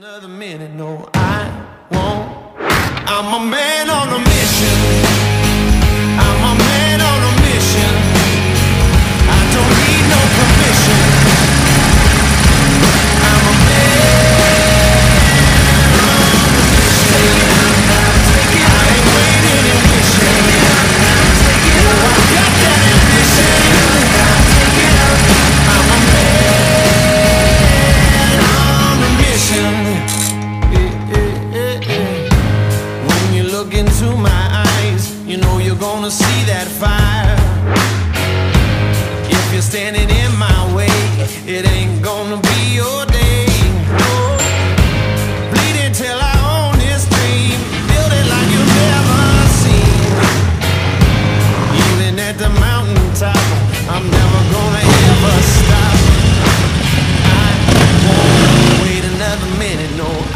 Another minute, no, I won't. I'm a man on a mission. I'm a man on a mission. I don't need no permission. I'm a man on a mission. Take it, I ain't waiting and wishing. Take it, I got that ambition. Take it, I'm a man on a mission. When you look into my eyes, you know you're gonna see that fire. If you're standing in my way, it ain't gonna be your day. Oh, bleeding till I own this dream, build it like you've never seen. Even at the mountaintop, I'm never gonna ever stop. I won't wait another minute, no.